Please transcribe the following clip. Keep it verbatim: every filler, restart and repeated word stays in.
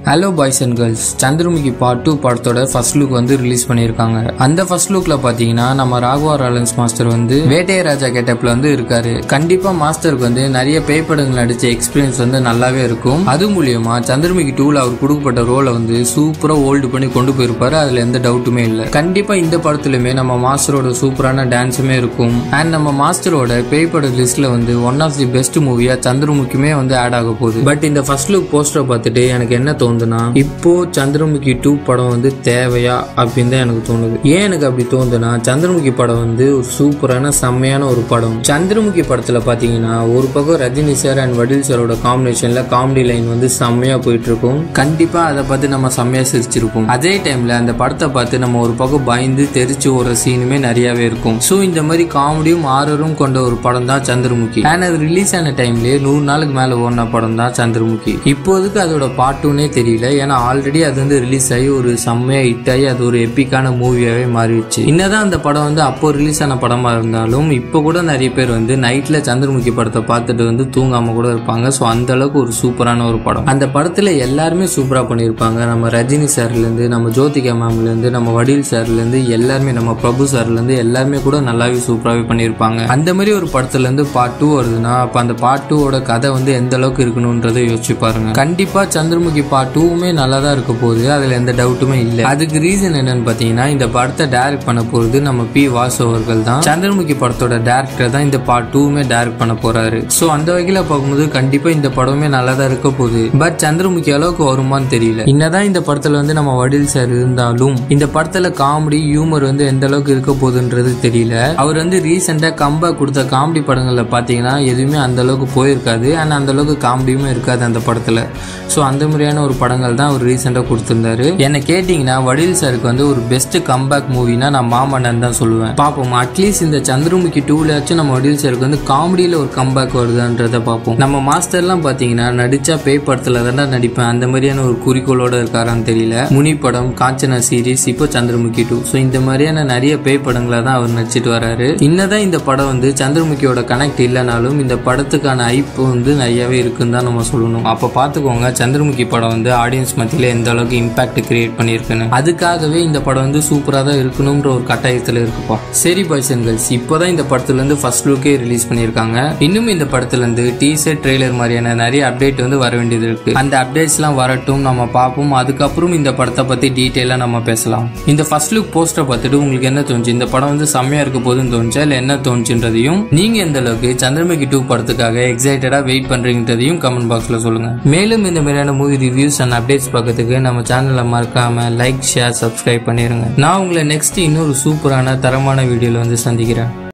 Hello boys and girls, Chandramukhi part two படத்தோட first look வந்து release பண்ணிருக்காங்க. அந்த first lookல பாத்தீங்கன்னா நம்ம ராகவா ராலன்ஸ் மாஸ்டர் வந்து வேட்டைய ராஜா கெட்டப்ல வந்து இருக்காரு. கண்டிப்பா மாஸ்டருக்கு வந்து நிறைய பேய் படங்கள் நடிச்ச எக்ஸ்பீரியன்ஸ் வந்து நல்லாவே இருக்கும். அது மூலமா சந்திரமுகி டூ ல அவர் கொடுக்கப்பட்ட ரோலை வந்து சூப்பரா ஹோல்ட் பண்ணி கொண்டு போயிருப்பாரு. அதுல எந்த டவுட்டுமே இல்ல. கண்டிப்பா இந்த படத்துலயுமே நம்ம மாஸ்டரோட சூப்பரான டான்ஸுமே இருக்கும். அண்ட் நம்ம மாஸ்டரோட பேய் பட லிஸ்ட்ல வந்து ஒன் ஆஃப் தி பெஸ்ட் மூவியா சந்திரமுகியுமே வந்து ஆட் ஆக போகுது. பட் இந்த ஃபர்ஸ்ட் லுக் போஸ்டரை பார்த்துட்டு எனக்கு என்ன தோணுதுன்னா, இப்போ சந்திரமுகி டூ படம் வந்து தேவையா அப்படின்னு தான் எனக்கு தோணுது. ஏன் எனக்கு அப்படி தோணுதுன்னா, சந்திரமுகி படம் வந்து ஒரு சூப்பரான செம்மையான ஒரு படம். சந்திரமுகி படத்துல பாத்தீங்கன்னா ஒரு பக்கம் ரஜினி சார் அண்ட் வடில் சாரோட காம்பினேஷன்ல காமெடி லைன் வந்து செம்மையா போயிட்டு இருக்கும். கண்டிப்பா அதை பார்த்து நம்ம செம்மையா சிரிச்சிருப்போம். அதே டைம்ல அந்த படத்தை பார்த்து நம்ம ஒரு பக்கம் பயந்து தெரிச்சு ஒரு சீனுமே நிறையவே இருக்கும். சோ இந்த மாதிரி காமெடியும் ஆரரும் கொண்ட ஒரு படம் தான் சந்திரமுகி. அண்ட் அது ரிலீஸ் ஆன டைம்லயே நூறு நாளுக்கு மேல ஓடின படம் தான் சந்திரமுகி. இப்போதுக்கு அதோட பார்ட் டூனே தெரியல. ஏன்னா ஆல்ரெடி அது வந்து ரிலீஸ் ஆகி ஒரு செம்மையா ஹிட் ஆகி அது ஒரு எப்பிக்கான மூவியாவே மாறிடுச்சு. என்னதான் அந்த படம் வந்து அப்போ ரிலீஸ் ஆன படமா இருந்தாலும் இப்போ கூட நிறைய பேர் வந்து நைட்ல சந்திரமுகி படத்தை பார்த்துட்டு வந்து தூங்காம கூட இருப்பாங்க. ஸோ அந்த அளவுக்கு ஒரு சூப்பரான ஒரு படம். அந்த படத்துல எல்லாருமே சூப்பரா பண்ணியிருப்பாங்க. நம்ம ரஜினி சார்ல இருந்து, நம்ம ஜோதிகா மேம்ல இருந்து, நம்ம வடில் சார்ல இருந்து எல்லாருமே, நம்ம பிரபு சார்ல இருந்து எல்லாருமே கூட நல்லாவே சூப்பராகவே பண்ணியிருப்பாங்க. அந்த மாதிரி ஒரு படத்துல இருந்து பார்ட் டூ வருதுன்னா அப்ப அந்த பார்ட் டூவோட கதை வந்து எந்த அளவுக்கு இருக்கணும்ன்றதை யோசிச்சு பாருங்க. கண்டிப்பா சந்திரமுகி பார்ட் டூவுமே நல்லா தான் இருக்க போகுது. அதுல எந்த டவுட்டுமே இல்லை. அதுக்கு ரீசன் என்னன்னு பாத்தீங்கன்னா, இந்த படத்தை டைரக்ட் பண்ண போறது நம்ம பி வாசு அவர்கள் தான். சந்திரமுகி படத்தோட டைரக்டர் தான் இந்த பார்ட் டூவுமே டைரக்ட் பண்ண போறாரு. சோ அந்த வகையில பார்க்கும்போது கண்டிப்பா இந்த படமே நல்லா தான் இருக்க போகுது. பட் சந்திரமுகி அளவுக்கு வருமானு தெரியல. என்னதான் இந்த படத்துல வந்து நம்ம வடில் சார் இருந்தாலும் இந்த படத்துல காமெடி ஹியூமர் வந்து எந்த அளவுக்கு இருக்க போகுதுன்றது தெரியல. அவர் வந்து ரீசெண்டா கம்பேக் கொடுத்த காமெடி படங்கள்ல பாத்தீங்கன்னா எதுவுமே அந்த அளவுக்கு போயிருக்காது. ஆனா அந்த அளவுக்கு காமெடியுமே இருக்காது அந்த படத்துல. ஸோ அந்த மாதிரியான ஒரு படங்கள் தான் அவர் ரீசெண்டாக கொடுத்துருந்தாரு. என்ன கேட்டிங்கன்னா வடில் சாருக்கு வந்து ஒரு பெஸ்ட் கம்பேக் மூவினா நான் மாமன்னன் தான் சொல்லுவேன். பார்ப்போம், அட்லீஸ்ட் இந்த சந்திரமுகி டூலாச்சும் நம்ம வடில் சாருக்கு வந்து காமெடியில் ஒரு கம்பேக் வருதான்றதை பார்ப்போம். நம்ம மாஸ்டர்லாம் பார்த்தீங்கன்னா நடிச்சா பேய் படத்தில் தானே நடிப்பேன் அந்த மாதிரியான ஒரு குறிக்கோளோட இருக்காரான்னு தெரியல. முனி படம், காஞ்சனா சீரீஸ், இப்போ சந்திரமுகி டூ. ஸோ இந்த மாதிரியான நிறைய பேய் படங்களை தான் அவர் நடிச்சிட்டு வராரு. இன்னதான் இந்த படம் வந்து சந்திரமுகியோட கனெக்ட் இல்லைனாலும் இந்த படத்துக்கான ஐப்பு வந்து நிறையவே இருக்குன்னு தான் நம்ம சொல்லணும். அப்போ பார்த்துக்கோங்க சந்திரமுகி படம் வந்து ஆடியன்ஸ் மத்தியில எந்த அளவுக்கு இம்பாக்ட் கிரியேட் பண்ணிருக்குன்னு. அதுக்காகவே இந்த படம் வந்து சூப்பரா தான் இருக்கணும்ன்ற ஒரு கட்டாயத்துல இருக்குப்பா. சரி பாய்ஸ் அண்ட் கேர்ள்ஸ், இப்போதான் இந்த படத்துல இருந்து ஃபர்ஸ்ட் லுக்கே ரிலீஸ் பண்ணிருக்காங்க. இன்னும் இந்த படத்துல இருந்து டீசர், ட்ரெய்லர் மாதிரியான நிறைய அப்டேட் வந்து வர வேண்டியது இருக்கு. அந்த அப்டேட்ஸ் எல்லாம் வரட்டும், நம்ம பார்ப்போம். அதுக்கப்புறம் இந்த படத்தை பத்தி டீட்டெயிலா நம்ம பேசலாம். இந்த ஃபர்ஸ்ட் லுக் போஸ்டரை பார்த்துட்டு உங்களுக்கு என்ன தோணுச்சு? இந்த படம் வந்து செம்மையா இருக்க போதுன்னு தோணுச்சா இல்ல என்ன தோணுச்சுன்றதையும், நீங்க எந்த அளவுக்கு சந்திரமுகி டூ படத்துக்காக எக்ஸைட்டடா வெயிட் பண்றீங்கன்றதையும் கமெண்ட் பாக்ஸ்ல சொல்லுங்க. மேலும் இந்த மாதிரியான மூவி ரிவ்யூஸ் அண்ட் அப்டேட்ஸ் பார்க்கறதுக்கு நம்ம சேனலை மறக்காம லைக், ஷேர், சப்ஸ்கிரைப் பண்ணிருங்க. நான் உங்களை நெக்ஸ்ட் இன்னொரு சூப்பரான தரமான வீடியோல வந்து சந்திக்கிறேன்.